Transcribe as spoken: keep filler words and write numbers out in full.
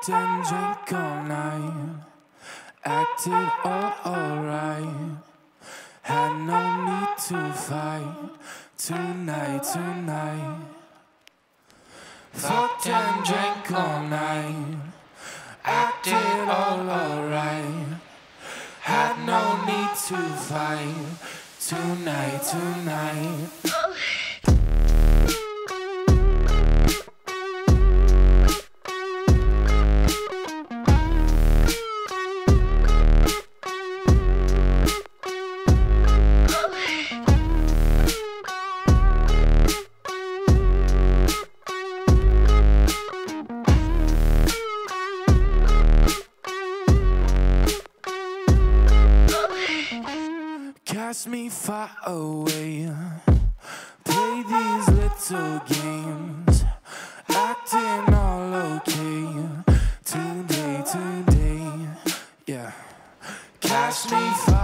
Fucked and drank all night, acted all alright. Had no need to fight tonight, tonight. Fucked and drank all night, acted all alright. Had no need to fight tonight, tonight. Cast me far away, play these little games, acting all okay, today, today, yeah. Cast me far